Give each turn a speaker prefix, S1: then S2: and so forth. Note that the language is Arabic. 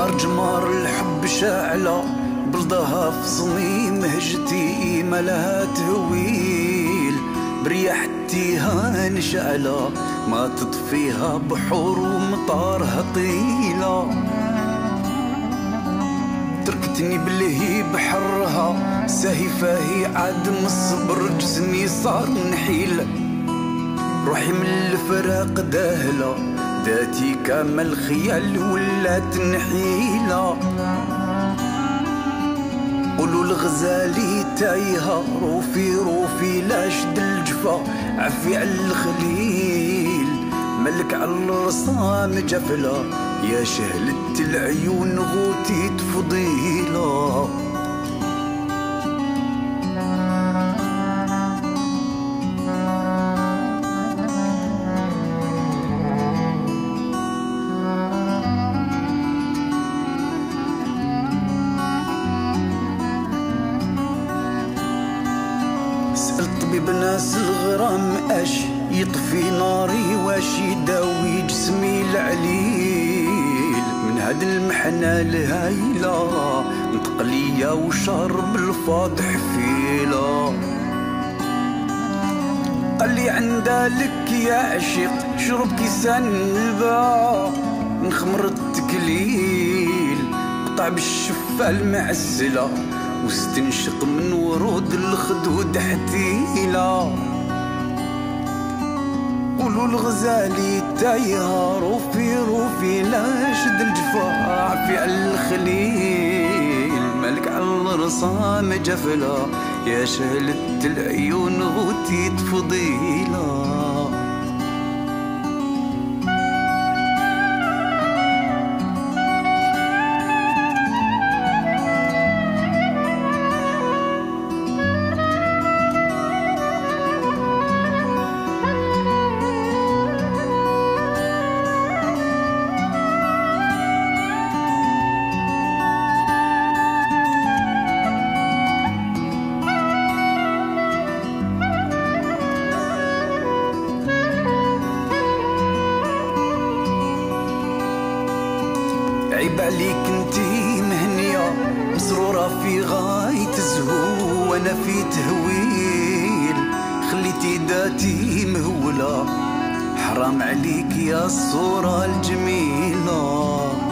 S1: نار جمار الحب شاعلة بلدها في صميم هجتي ما لها تهويل بريحتيها نشعلة ما تطفيها بحور ومطارها طيلة تركتني باللهيب حرها سهيفة هي عدم الصبر جسمي صار نحيل روحي من الفراق داهلة ذاتي كامل خيال ولات نحيلة قولوا الغزالي تايهة روفي روفي لا شد الجفا عفي على الخليل ملك على الرصام جفلة يا شهلة العيون غوتي تفضيلة سألت طبيب ناس الغرام اش يطفي ناري واش يداوي جسمي العليل من هاد المحنة الهايلة نتقلية وشرب الفاض حفيلة قال لي عندك يا عشيق شرب كيسان البا نخمر التكليل بطعم الشفة المعسلة واستنشق من ورود الخدود حتيلة قولوا الغزالي تايهة روفي روفي لا شد الجفا في على الخليل ملك على الرصام جفلة يا شهلة العيون غوتي تفضيلة عيب عليك انتي مهنية مسرورة في غاية الزهو وانا في تهويل خليتي ذاتي مهولة حرام عليك يا الصورة الجميلة